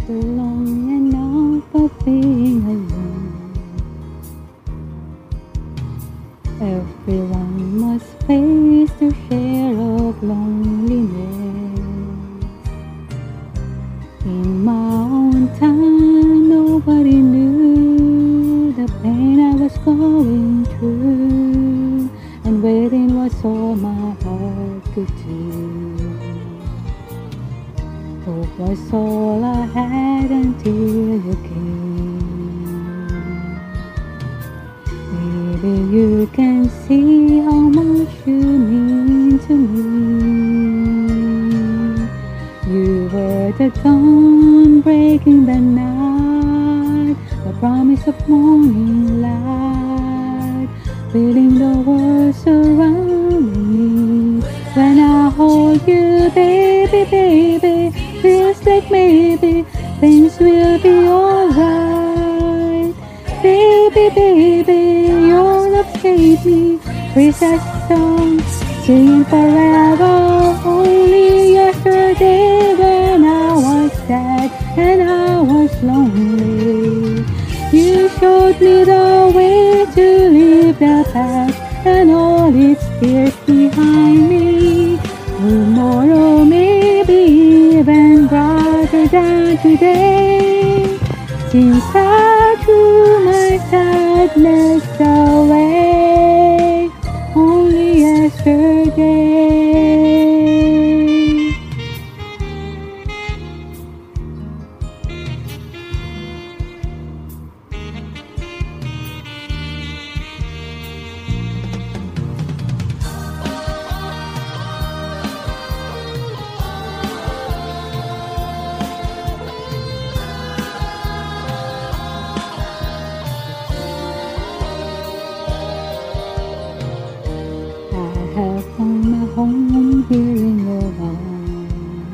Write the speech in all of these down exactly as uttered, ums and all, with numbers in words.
lonely enough of being alone. Everyone must face their share of loneliness. In my own time, nobody knew the pain I was going through, and waiting was all my heart could do. Hope was all I had until you came. Maybe you can see how much you mean to me. You were the dawn breaking the night, the promise of morning light, filling the world surrounding me. When I hold you, baby, baby, feels like maybe things will be alright. Baby, baby, your love saved me. Praise that song, singing forever. Only yesterday when I was sad and I was lonely, you showed me the way to leave the past and all its fears behind me. Tomorrow may be even brighter than today, since I threw my sadness away only yesterday. I have found my home here in your arms.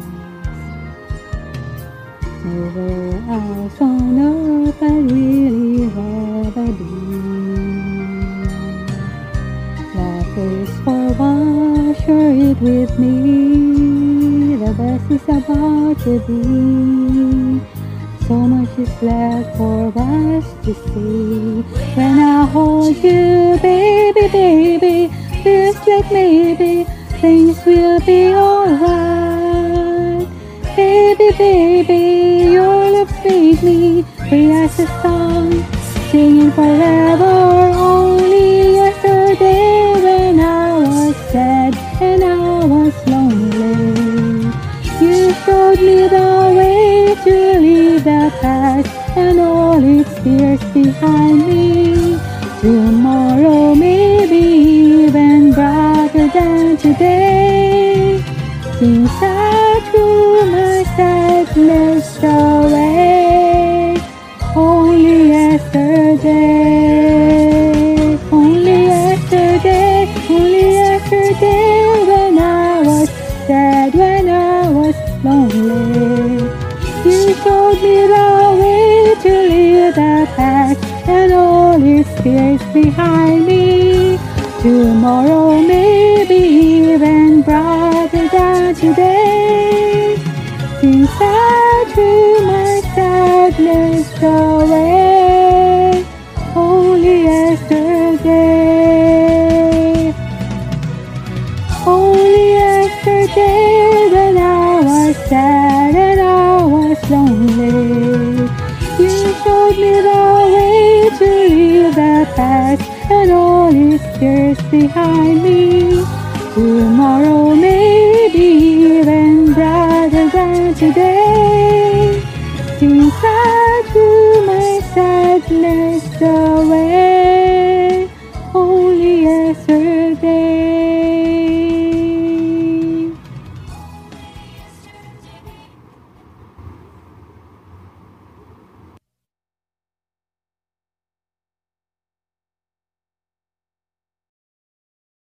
Nowhere else on earth I'd really rather be. Life is for one, share it with me. The best is about to be. So much is left for us to see. When I hold you, baby, baby, feels like maybe things will be alright. Baby, baby, your love saved me. Free as a song, singing forever. Only yesterday when I was sad and I was lonely, you showed me the way to leave the past and all its fears behind me. Tomorrow may be even brighter than today, since I threw my sadness away only yesterday. Only yesterday, only yesterday when I was sad, when I was lonely, you showed me the way to leave the past and all its fears behind me. Tomorrow may be even brighter than today, since I threw my sadness away only yesterday. Only yesterday when I was sad and I was lonely, you showed me the way to leave the past and all its fears behind me. Tomorrow may be even brighter than today, since I threw my sadness away